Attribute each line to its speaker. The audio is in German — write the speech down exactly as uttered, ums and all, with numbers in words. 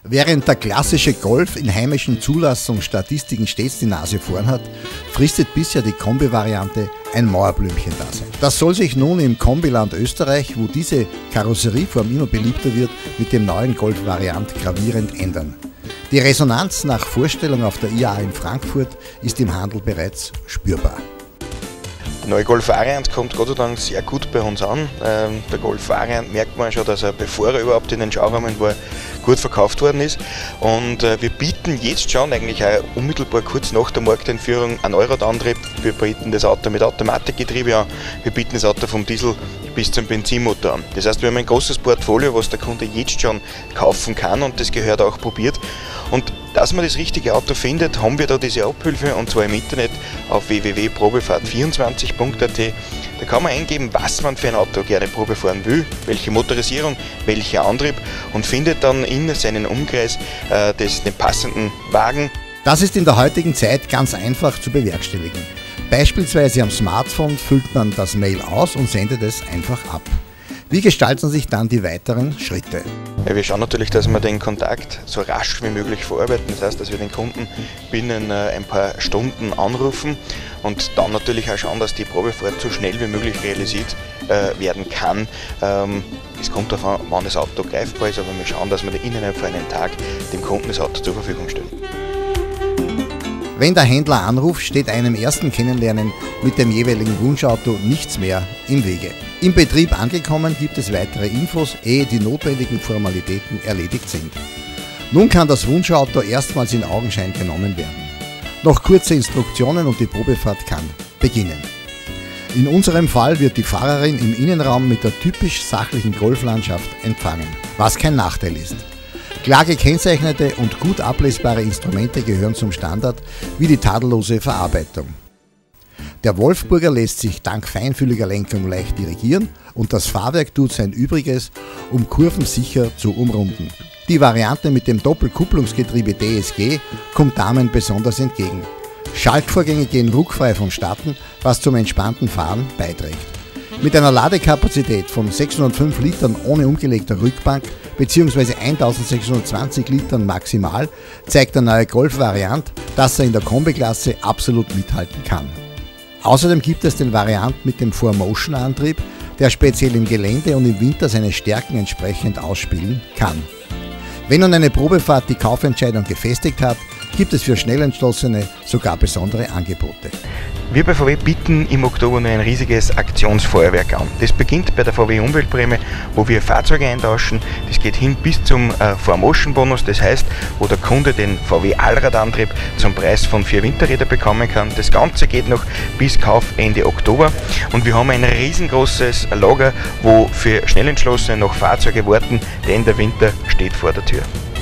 Speaker 1: Während der klassische Golf in heimischen Zulassungsstatistiken stets die Nase vorn hat, fristet bisher die Kombi-Variante ein Mauerblümchen-Dasein. Das soll sich nun im Kombiland Österreich, wo diese Karosserieform immer beliebter wird, mit dem neuen Golf-Variant gravierend ändern. Die Resonanz nach Vorstellung auf der I A A in Frankfurt ist im Handel bereits spürbar.
Speaker 2: Die neue Golf-Variant kommt Gott sei Dank sehr gut bei uns an. Ähm, der Golf-Variant merkt man schon, dass er, bevor er überhaupt in den Schaurahmen war, gut verkauft worden ist. Und äh, wir bieten jetzt schon eigentlich auch unmittelbar kurz nach der Markteinführung einen Allradantrieb. Wir bieten das Auto mit Automatikgetriebe an. Wir bieten das Auto vom Diesel bis zum Benzinmotor an. Das heißt, wir haben ein großes Portfolio, was der Kunde jetzt schon kaufen kann, und das gehört auch probiert. Und dass man das richtige Auto findet, haben wir da diese Abhilfe, und zwar im Internet auf w w w punkt probefahrt vierundzwanzig punkt a t. Da kann man eingeben, was man für ein Auto gerne Probe fahren will, welche Motorisierung, welcher Antrieb, und findet dann in seinen Umkreis äh, des, den passenden Wagen.
Speaker 1: Das ist in der heutigen Zeit ganz einfach zu bewerkstelligen. Beispielsweise am Smartphone füllt man das Mail aus und sendet es einfach ab. Wie gestalten sich dann die weiteren Schritte?
Speaker 2: Ja, wir schauen natürlich, dass wir den Kontakt so rasch wie möglich verarbeiten. Das heißt, dass wir den Kunden binnen äh, ein paar Stunden anrufen und dann natürlich auch schauen, dass die Probefahrt so schnell wie möglich realisiert äh, werden kann. Ähm, es kommt darauf an, wann das Auto greifbar ist, aber wir schauen, dass wir innerhalb von einem Tag dem Kunden das Auto zur Verfügung stellen.
Speaker 1: Wenn der Händler anruft, steht einem ersten Kennenlernen mit dem jeweiligen Wunschauto nichts mehr im Wege. Im Betrieb angekommen gibt es weitere Infos, ehe die notwendigen Formalitäten erledigt sind. Nun kann das Wunschauto erstmals in Augenschein genommen werden. Noch kurze Instruktionen und die Probefahrt kann beginnen. In unserem Fall wird die Fahrerin im Innenraum mit der typisch sachlichen Golflandschaft empfangen, was kein Nachteil ist. Klar gekennzeichnete und gut ablesbare Instrumente gehören zum Standard, wie die tadellose Verarbeitung. Der Wolfsburger lässt sich dank feinfühliger Lenkung leicht dirigieren, und das Fahrwerk tut sein Übriges, um Kurven sicher zu umrunden. Die Variante mit dem Doppelkupplungsgetriebe D S G kommt Damen besonders entgegen. Schaltvorgänge gehen ruckfrei vonstatten, was zum entspannten Fahren beiträgt. Mit einer Ladekapazität von sechshundertfünf Litern ohne umgelegter Rückbank bzw. eintausendsechshundertzwanzig Litern maximal zeigt der neue Golf-Variant, dass er in der Kombi-Klasse absolut mithalten kann. Außerdem gibt es den Variant mit dem four motion Antrieb, der speziell im Gelände und im Winter seine Stärken entsprechend ausspielen kann. Wenn nun eine Probefahrt die Kaufentscheidung gefestigt hat, gibt es für Schnellentschlossene sogar besondere Angebote.
Speaker 2: Wir bei V W bieten im Oktober nur ein riesiges Aktionsfeuerwerk an. Das beginnt bei der V W Umweltprämie, wo wir Fahrzeuge eintauschen. Das geht hin bis zum äh, four motion Bonus, das heißt, wo der Kunde den V W Allradantrieb zum Preis von vier Winterrädern bekommen kann. Das Ganze geht noch bis Kauf Ende Oktober, und wir haben ein riesengroßes Lager, wo für Schnellentschlossene noch Fahrzeuge warten, denn der Winter steht vor der Tür.